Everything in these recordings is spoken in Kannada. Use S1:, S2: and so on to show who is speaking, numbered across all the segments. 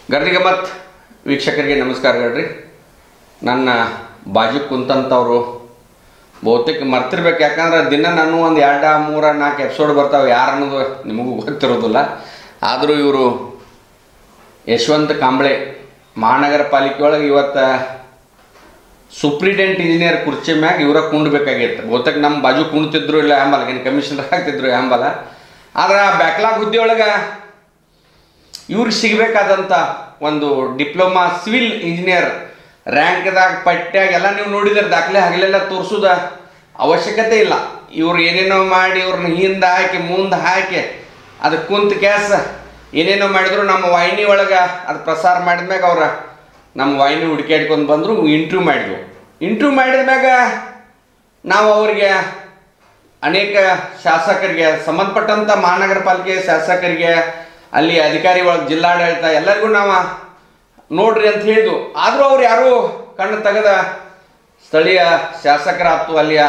S1: ಗರ್ರಿಗೆ ಮತ್ತು ವೀಕ್ಷಕರಿಗೆ ನಮಸ್ಕಾರಗಳ್ರಿ. ನನ್ನ ಬಾಜು ಕುಂತಂಥವ್ರು ಬಹುತೇಕ ಮರ್ತಿರ್ಬೇಕು, ಯಾಕಂದ್ರೆ ದಿನ ನಾನು ಒಂದು 2, 3, 4 ಎಪಿಸೋಡ್ ಬರ್ತಾವೆ, ಯಾರು ಅನ್ನೋದು ನಿಮಗೂ ಗೊತ್ತಿರೋದಿಲ್ಲ. ಆದರೂ ಇವರು ಯಶವಂತ ಕಾಂಬ್ಳೆ ಮಹಾನಗರ ಪಾಲಿಕೆ ಒಳಗೆ ಇವತ್ತು ಸೂಪ್ರಿಡೆಂಟ್ ಇಂಜಿನಿಯರ್ ಕುರ್ಚಿ ಮ್ಯಾಗ ಇವರ ಕುಂಡ್ಬೇಕಾಗಿತ್ತು. ಬಹುತೇಕ ನಮ್ಮ ಬಾಜು ಕುಣ್ತಿದ್ರು ಇಲ್ಲ ಹ್ಯಾಂಬಲ್ಲ, ಏನು ಕಮಿಷನರ್ ಆಗ್ತಿದ್ರು ಹ್ಯಾಂಬಲ್ಲ. ಆದ್ರೆ ಆ ಬ್ಯಾಕ್ಲಾಗ್ ಹುದ್ದೆ ಒಳಗೆ ಇವ್ರಿಗೆ ಸಿಗಬೇಕಾದಂಥ ಒಂದು ಡಿಪ್ಲೊಮಾ ಸಿವಿಲ್ ಇಂಜಿನಿಯರ್ ರ್ಯಾಂಕ್ದಾಗ ಪಟ್ಟ್ಯಾಗ ಎಲ್ಲ ನೀವು ನೋಡಿದ್ರೆ ದಾಖಲೆ ಹಗಲೆಲ್ಲ ತೋರಿಸೋದ ಅವಶ್ಯಕತೆ ಇಲ್ಲ. ಇವ್ರು ಏನೇನೋ ಮಾಡಿ ಇವ್ರನ್ನ ಹಿಂದೆ ಹಾಕಿ ಮುಂದೆ ಹಾಕಿ ಅದು ಕುಂತ ಕ್ಯಾಸ ಏನೇನೋ ಮಾಡಿದ್ರು. ನಮ್ಮ ವಾಹಿನಿ ಒಳಗೆ ಅದು ಪ್ರಸಾರ ಮಾಡಿದ್ಮ್ಯಾಗ ನಮ್ಮ ವಾಹಿನಿ ಹುಡುಕಾಡ್ಕೊಂಡು ಬಂದರು, ಇಂಟರ್ವ್ಯೂ ಮಾಡಿದ್ಮ್ಯಾಗ ನಾವು ಅವ್ರಿಗೆ ಅನೇಕ ಶಾಸಕರಿಗೆ ಸಂಬಂಧಪಟ್ಟಂಥ ಮಹಾನಗರ ಪಾಲಿಕೆ ಶಾಸಕರಿಗೆ ಅಲ್ಲಿ ಅಧಿಕಾರಿ ಒಳಗೆ ಜಿಲ್ಲಾಡಳಿತ ಎಲ್ಲರಿಗೂ ನಾವು ನೋಡ್ರಿ ಅಂತ ಹೇಳಿದ್ವು. ಆದರೂ ಅವ್ರು ಯಾರೂ ಕಣ್ಣು ತೆಗೆದ ಸ್ಥಳೀಯ ಶಾಸಕರಾಯ್ತು, ಅಲ್ಲಿಯ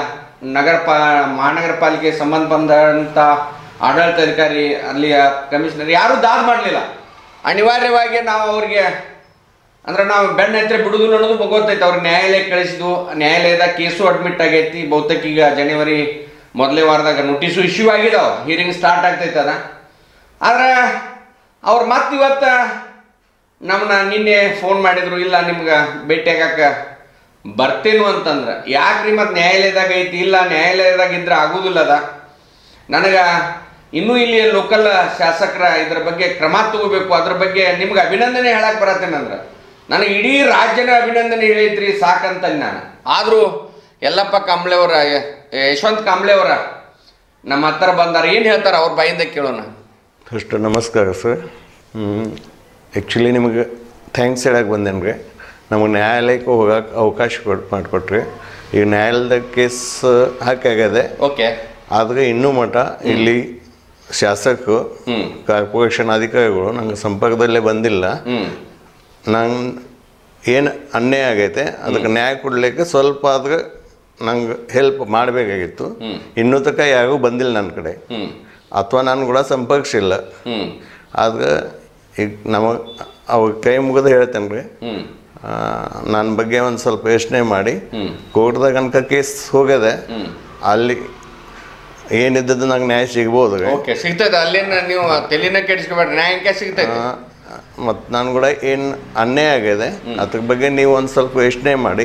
S1: ಮಹಾನಗರ ಪಾಲಿಕೆ ಸಂಬಂಧ ಬಂದಂಥ ಆಡಳಿತಾಧಿಕಾರಿ, ಅಲ್ಲಿಯ ಕಮಿಷನರ್ ಯಾರೂ ದಾದ ಮಾಡಲಿಲ್ಲ. ಅನಿವಾರ್ಯವಾಗಿ ನಾವು ಅವ್ರಿಗೆ ಅಂದ್ರೆ ನಾವು ಬೆನ್ನ ಹತ್ತಿರ ಬಿಡುದಿಲ್ಲ ಅನ್ನೋದು ಗೊತ್ತೈತೆ. ಅವ್ರಿಗೆ ನ್ಯಾಯಾಲಯಕ್ಕೆ ಕಳಿಸಿದ್ವು, ನ್ಯಾಯಾಲಯದಾಗ ಕೇಸು ಅಡ್ಮಿಟ್ ಆಗೈತಿ. ಬಹುತೇಕ ಈಗ ಜನವರಿ ಮೊದಲನೇ ವಾರದಾಗ ನೋಟಿಸು ಇಶ್ಯೂ ಆಗಿದಾವೆ, ಹಿಯರಿಂಗ್ ಸ್ಟಾರ್ಟ್ ಆಗ್ತೈತೆ ಅದ. ಆದರೆ ಅವ್ರು ಮತ್ತೆ ಇವತ್ತು ನಮ್ಮನ್ನ ನಿನ್ನೆ ಫೋನ್ ಮಾಡಿದ್ರು, ಇಲ್ಲ ನಿಮ್ಗೆ ಭೇಟಿ ಆಗಕ್ಕೆ ಬರ್ತೇನು ಅಂತಂದ್ರೆ. ಯಾಕ್ರಿ ಮತ್ತು ನ್ಯಾಯಾಲಯದಾಗ ಐತಿ? ಇಲ್ಲ ನ್ಯಾಯಾಲಯದಾಗ ಇದ್ರೆ ಆಗೋದಿಲ್ಲ ಅದ. ನನಗೆ ಇನ್ನೂ ಇಲ್ಲಿ ಲೋಕಲ್ ಶಾಸಕರ ಇದ್ರ ಬಗ್ಗೆ ಕ್ರಮ ತಗೋಬೇಕು, ಅದ್ರ ಬಗ್ಗೆ ನಿಮ್ಗೆ ಅಭಿನಂದನೆ ಹೇಳಕ್ಕೆ ಬರತ್ತೇನಂದ್ರೆ ನನಗೆ ಇಡೀ ರಾಜ್ಯನ ಅಭಿನಂದನೆ ಹೇಳಿದ್ರಿ ಸಾಕಂತಲ್ಲಿ ನಾನು. ಆದರೂ ಯಲ್ಲಪ್ಪ ಕಾಂಬ್ಳೆಯವರ, ಯಶವಂತ ಕಾಂಬ್ಳೆಯವರ ನಮ್ಮ ಹತ್ರ ಬಂದಾರ, ಏನು ಹೇಳ್ತಾರೆ ಅವ್ರ ಬಾಯಿಂದ ಕೇಳೋಣ.
S2: ಫಸ್ಟ್ ನಮಸ್ಕಾರ ಸರ್. ಆ್ಯಕ್ಚುಲಿ ನಿಮಗೆ ಥ್ಯಾಂಕ್ಸ್ ಹೇಳಕ್ಕೆ ಬಂದೇನು ರೀ. ನಮಗೆ ನ್ಯಾಯಾಲಯಕ್ಕೆ ಹೋಗಕ್ಕೆ ಅವಕಾಶ ಮಾಡಿಕೊಟ್ರಿ. ಈಗ ನ್ಯಾಯಾಲಯದ ಕೇಸ್ ಹಾಕಾಗಿದೆ.
S1: ಓಕೆ.
S2: ಆದರೆ ಇನ್ನೂ ಮಟ್ಟ ಇಲ್ಲಿ ಶಾಸಕರು, ಕಾರ್ಪೊರೇಷನ್ ಅಧಿಕಾರಿಗಳು ನಂಗೆ ಸಂಪರ್ಕದಲ್ಲೇ ಬಂದಿಲ್ಲ. ನಂಗೆ ಏನು ಅನ್ಯಾಯ ಆಗೈತೆ ಅದಕ್ಕೆ ನ್ಯಾಯ ಕೊಡಲಿಕ್ಕೆ ಸ್ವಲ್ಪ ಆದ್ರೆ ನಂಗೆ ಹೆಲ್ಪ್ ಮಾಡಬೇಕಾಗಿತ್ತು. ಇನ್ನೂ ತನಕ ಯಾರಿಗೂ ಬಂದಿಲ್ಲ ನನ್ನ ಕಡೆ, ಅಥವಾ ನಾನು ಕೂಡ ಸಂಪರ್ಕಿಸಿಲ್ಲ. ಆದ್ರೆ ಈಗ ನಮಗೆ ಅವ್ರ ಕೈ ಮುಗಿದು ಹೇಳ್ತೇನೆ ರೀ, ನನ್ನ ಬಗ್ಗೆ ಒಂದು ಸ್ವಲ್ಪ ಯೋಚನೆ ಮಾಡಿ ಕೋರ್ಟ್ದಾಗ ಕನಕ ಕೇಸ್ ಹೋಗ್ಯದೆ, ಅಲ್ಲಿ ಏನಿದ್ದದ್ದು ನಂಗೆ ನ್ಯಾಯ ಸಿಗ್ಬೋದು.
S1: ಓಕೆ, ಸಿಗ್ತದೆ. ಅಲ್ಲೇನು ನೀವು ತಲೆನ ಕೆಡಿಸ್ಕೊಬೇಡ್ರಿ, ನ್ಯಾಯಕ್ಕೆ ಸಿಗ್ತೈತೆ.
S2: ಮತ್ತು ನಾನು ಕೂಡ ಏನು ಅನ್ಯಾಯ ಆಗಿದೆ ಅದ್ರ ಬಗ್ಗೆ ನೀವು ಒಂದು ಸ್ವಲ್ಪ ಯೋಚನೆ ಮಾಡಿ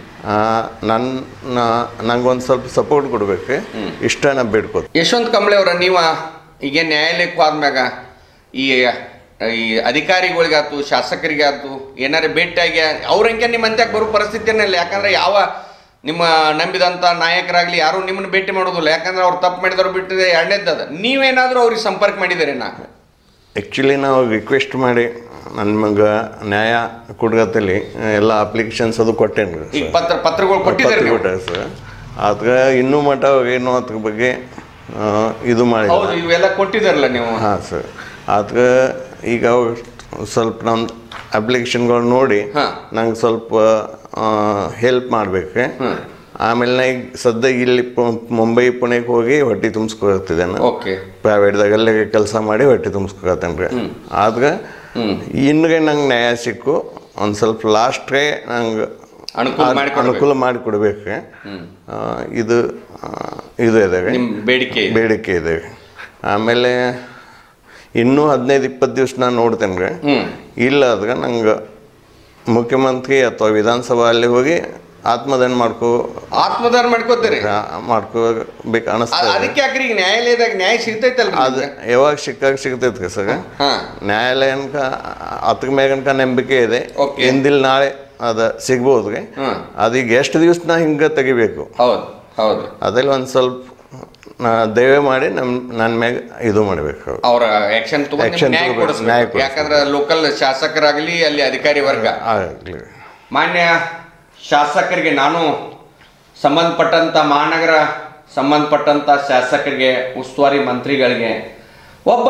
S2: ನಂಗೊಂದು ಸ್ವಲ್ಪ ಸಪೋರ್ಟ್ ಕೊಡ್ಬೇಕು, ಇಷ್ಟ ನಾನು ಬೇಡ್ಕೋದು.
S1: ಯಶವಂತ ಕಾಂಬ್ಳೆ ಅವರ, ನೀವು ಈಗ ನ್ಯಾಯಾಲಯಕ್ಕೆ ಹೋದ್ಮ್ಯಾಗ ಈ ಅಧಿಕಾರಿಗಳಿಗಾಯ್ತು ಶಾಸಕರಿಗಾಯ್ತು ಏನಾರು ಭೇಟಿಯಾಗಿ ಅವ್ರಂಗೆ ನಿಮ್ಮ ಅಂತ್ಯಕ್ಕೆ ಬರೋ ಪರಿಸ್ಥಿತಿಯನ್ನಿಲ್ಲ. ಯಾಕಂದ್ರೆ ಯಾವ ನಿಮ್ಮ ನಂಬಿದಂಥ ನಾಯಕರಾಗಲಿ ಯಾರೂ ನಿಮ್ಮನ್ನು ಭೇಟಿ ಮಾಡೋದಿಲ್ಲ, ಯಾಕಂದ್ರೆ ಅವ್ರು ತಪ್ಪು ಮಾಡಿದವ್ರು ಬಿಟ್ಟಿದೆ. ಎರಡನೇದ್ದು ನೀವೇನಾದರೂ ಅವ್ರಿಗೆ ಸಂಪರ್ಕ ಮಾಡಿದ್ದೀರಿ?
S2: ಆ್ಯಕ್ಚುಲಿ ನಾವು ರಿಕ್ವೆಸ್ಟ್ ಮಾಡಿ ನನ್ನ ಮಗ ನ್ಯಾಯ ಕೊಡ್ಗತ್ತಲ್ಲಿ ಎಲ್ಲ ಅಪ್ಲಿಕೇಶನ್ಸ್ ಅದು ಕೊಟ್ಟೇನು
S1: ಈಗ ಪತ್ರಗಳು ಕೊಟ್ಟಿದ್ದಾರೆ
S2: ಸರ್. ಆದ್ರೆ ಇನ್ನೂ ಮಟ್ಟ ಏನು ಅದ್ರ ಬಗ್ಗೆ ಇದು ಮಾಡಿ
S1: ಇವೆಲ್ಲ ಕೊಟ್ಟಿದ್ದಾರಲ್ಲ ನೀವು?
S2: ಹಾಂ ಸರ್. ಆದ್ರೆ ಈಗ ಸ್ವಲ್ಪ ನಮ್ಮ ಅಪ್ಲಿಕೇಶನ್ಗಳು ನೋಡಿ ನಂಗೆ ಸ್ವಲ್ಪ ಹೆಲ್ಪ್ ಮಾಡಬೇಕು. ಆಮೇಲೆ ನಾ ಈಗ ಸದ್ಯ ಇಲ್ಲಿ ಮುಂಬೈ ಪುಣೆಗೆ ಹೋಗಿ ಹೊಟ್ಟೆ ತುಂಬಿಸ್ಕೊಳ್ತಿದ್ದೇನೆ. ಪ್ರೈವೇಟ್ದಾಗಲ್ಲೇ ಕೆಲಸ ಮಾಡಿ ಹೊಟ್ಟೆ ತುಂಬಿಸ್ಕೊಳ್ತೇನೆ ರೀ. ಆದ್ರೆ ಇನ್ನೇ ನಂಗೆ ನ್ಯಾಯ ಸಿಕ್ಕು ಒಂದು ಸ್ವಲ್ಪ ಲಾಸ್ಟ್ಗೆ ನಂಗೆ ಅನುಕೂಲ ಮಾಡಿಕೊಡ್ಬೇಕು. ಇದು ಇದೆ ಬೇಡಿಕೆ ಇದೆ. ಆಮೇಲೆ ಇನ್ನೂ 15-20 ದಿವಸ ನಾನು ನೋಡ್ತೇನೆ ರೀ. ಇಲ್ಲ ಆದ್ರೆ ನಂಗೆ ಮುಖ್ಯಮಂತ್ರಿ ಅಥವಾ ವಿಧಾನಸಭಾ ಅಲ್ಲಿ ಹೋಗಿ ಆತ್ಮದಾನ ಮಾಡ್ಕೋತೀರಿ ಮಾಡ್ಕೋಬೇಕು ಅನಿಸ್ತದೆ.
S1: ಅದಕ್ಕೆ ಯಾಕ್ರಿ ಈಗ ನ್ಯಾಯಾಲಯದಾಗ ನ್ಯಾಯ ಸಿಗ್ತೈತಲ್ಲ?
S2: ಅದು ಯಾವಾಗ ಸಿಗ್ತೈತೆ ಸರ್. ನ್ಯಾಯಾಲಯನ್ಕ ಅದ್ರ ಮ್ಯಾಗನ್ಕ ನಂಬಿಕೆ ಇದೆ, ಇಂದಿಲ್ ನಾಳೆ ಅದು ಸಿಗ್ಬೋದು. ಅದೀಗ ಎಷ್ಟು ದಿವಸ ನಾ ಹಿಂಗೆ ತೆಗಿಬೇಕು.
S1: ಹೌದು.
S2: ಅದ್ರಲ್ಲಿ ಒಂದು ಸ್ವಲ್ಪ ದಯವೆ ಮಾಡಿ ನನ್ನ ಮ್ಯಾಗ ಇದು ಮಾಡಬೇಕು,
S1: ಅವರ ಆಕ್ಷನ್ ತಗೊಂಡು. ಯಾಕಂದ್ರೆ ಲೋಕಲ್ ಶಾಸಕರಾಗಲಿ ಅಲ್ಲಿ ಅಧಿಕಾರಿ ವರ್ಗ ಆಗಲಿ, ಮಾನ್ಯ ಶಾಸಕರಿಗೆ ನಾನು ಸಂಬಂಧಪಟ್ಟಂಥ ಮಹಾನಗರ ಸಂಬಂಧಪಟ್ಟಂಥ ಶಾಸಕರಿಗೆ, ಉಸ್ತುವಾರಿ ಮಂತ್ರಿಗಳಿಗೆ, ಒಬ್ಬ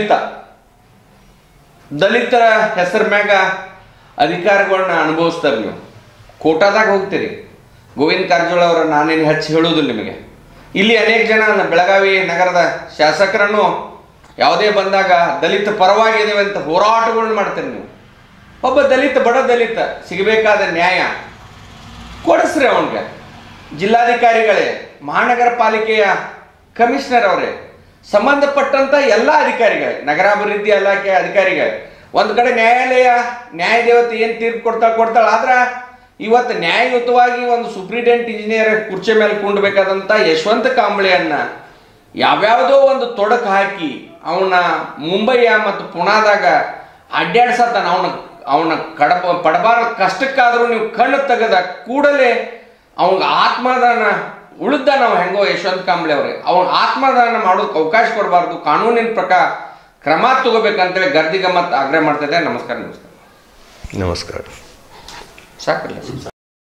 S1: ದಲಿತರ ಹೆಸರು ಮ್ಯಾಗ ಅಧಿಕಾರಗಳನ್ನ ಅನುಭವಿಸ್ತಾರೆ. ನೀವು ಕೋಟಾದಾಗ ಹೋಗ್ತೀರಿ, ಗೋವಿಂದ ಕಾರಜೋಳ ಅವರ ನಾನೇನು ಹೆಚ್ಚು ಹೇಳುವುದಿಲ್ಲ ನಿಮಗೆ. ಇಲ್ಲಿ ಅನೇಕ ಜನ ಬೆಳಗಾವಿ ನಗರದ ಶಾಸಕರನ್ನು ಯಾವುದೇ ಬಂದಾಗ ದಲಿತ ಪರವಾಗಿ ಇದ್ದೇವೆ ಅಂತ ಹೋರಾಟಗಳನ್ನ ಮಾಡ್ತೀರಿ ನೀವು. ಒಬ್ಬ ದಲಿತ, ಬಡ ದಲಿತ ಸಿಗಬೇಕಾದ ನ್ಯಾಯ ಕೊಡಿಸ್ರಿ ಅವನಿಗೆ. ಜಿಲ್ಲಾಧಿಕಾರಿಗಳೇ, ಮಹಾನಗರ ಪಾಲಿಕೆಯ ಕಮಿಷನರ್ ಅವರೇ, ಸಂಬಂಧಪಟ್ಟಂತ ಎಲ್ಲ ಅಧಿಕಾರಿಗಳೇ, ನಗರಾಭಿವೃದ್ಧಿ ಇಲಾಖೆಯ ಅಧಿಕಾರಿಗಳೇ, ಒಂದು ಕಡೆ ನ್ಯಾಯಾಲಯ ನ್ಯಾಯದೇವತೆ ಏನು ತೀರ್ಪು ಕೊಡ್ತಾಳೆ, ಆದ್ರೆ ಇವತ್ತು ನ್ಯಾಯಯುತವಾಗಿ ಒಂದು ಸೂಪ್ರಿಟೆಂಡೆಂಟ್ ಇಂಜಿನಿಯರ್ ಕುರ್ಚಿ ಮೇಲೆ ಕುಂಡ್ಬೇಕಾದಂಥ ಯಶವಂತ ಕಾಂಬ್ಳೆಯನ್ನ ಯಾವ್ಯಾವುದೋ ಒಂದು ತೊಡಕು ಹಾಕಿ ಅವನ ಮುಂಬೈಯ ಮತ್ತು ಪುಣಾದಾಗ ಅಡ್ಡಾಡ್ಸತ್ತಾನ. ಅವನ ಪಡಬಾರ ಕಷ್ಟಕ್ಕಾದರೂ ನೀವು ಕಣ್ಣು ತೆಗೆದ ಕೂಡಲೇ ಅವನ ಆತ್ಮದಾನ ಉಳಿದ ನಾವು ಹೆಂಗೋ ಯಶವಂತ ಕಾಂಬ್ಳೆ ಅವ್ರಿಗೆ ಅವನ ಆತ್ಮದಾನ ಮಾಡೋದಕ್ಕೆ ಅವಕಾಶ ಕೊಡಬಾರ್ದು, ಕಾನೂನಿನ ಪ್ರಕಾರ ಕ್ರಮ ತಗೋಬೇಕಂತೇಳಿ ಗರ್ದಿಗ ಮತ್ತು ಆಗ್ರಹ ಮಾಡ್ತಾ ಇದ್ದೆ. ನಮಸ್ಕಾರ.
S2: ನಮಸ್ಕಾರ.
S1: ಸಾಕಲ್ಲ.